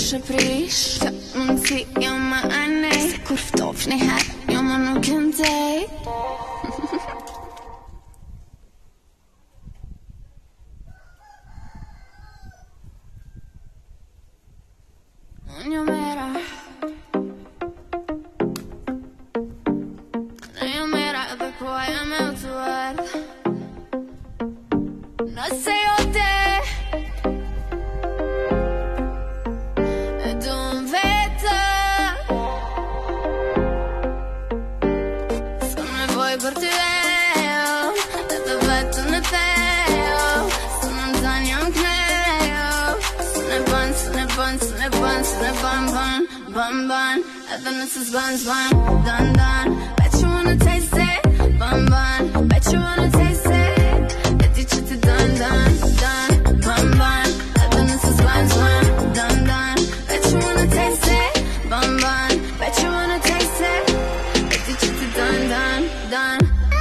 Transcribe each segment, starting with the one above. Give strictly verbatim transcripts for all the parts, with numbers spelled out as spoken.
prish e prish Të mund si jo ma anej Se kur ftofni her, jo ma nuk jëm tej Unë jo mera Në jo mera edhe koha jam e utuar Nëse jo te E du më vete S'kam nevoj për ty ejo Edhe vetën e tejo Së në më zanë jam knejo Së ne ban, së ne ban, së ne ban, së ne ban, ban, ban, ban Edhe nëse s'ban, s'ban, dan, dan Bet you wanna taste it, ban, ban Bet you wanna taste it E di që ti dan, dan, dan, ban, ban Edhe nëse s'ban, s'ban, dan, dan Bet you wanna taste it, ban, ban Bet you wanna taste it E di që ti dan, dan, dan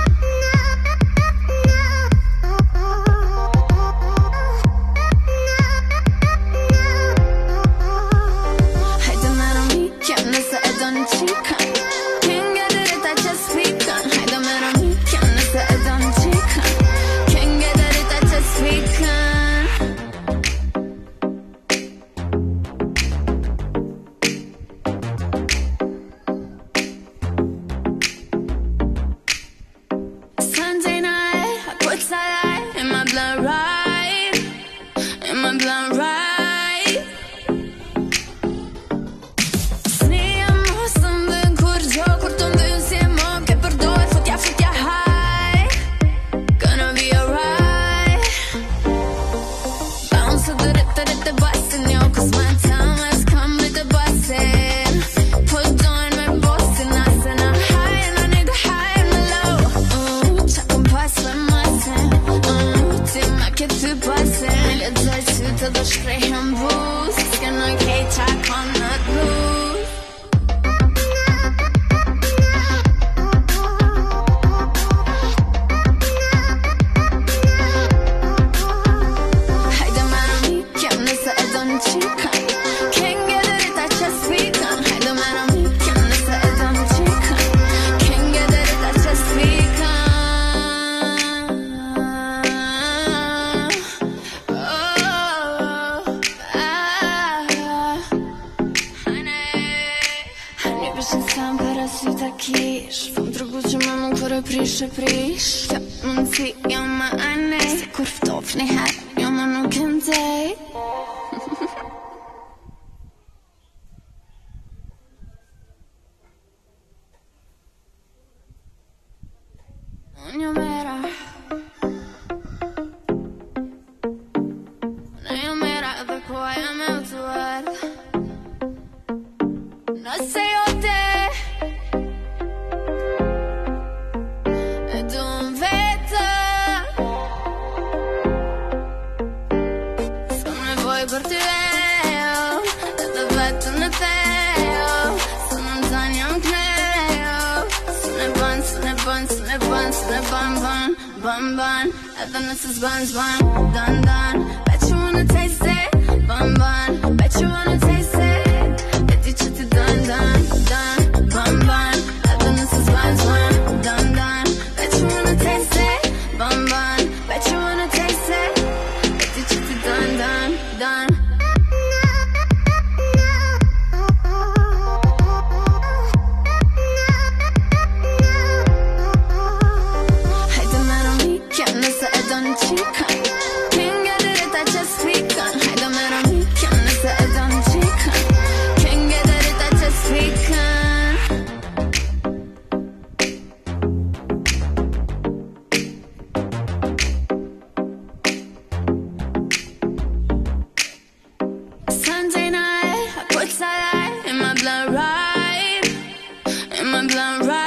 Prish e prish Të mund si jo ma anej Se kur ftofni her, jo ma nuk jëm tej Unë jo mera Në jo mera edhe koha jam e utuar Nëse jo te Për ty ejo Edhe vetën e tejo Së në më zanë jam knejo Së ne ban, së ne ban, së ne ban, së ne ban, ban, ban, ban Edhe nëse s'ban, s'ban, dan, dan Bet you wanna taste it, ban, ban Bet you wanna taste it E di që ti dan, dan, dan, ban, ban Edhe nëse s'ban, s'ban, dan, dan Bet you wanna taste it, ban, ban Bet you wanna taste it E di që ti dan, dan, dan In my blood right, in my blood right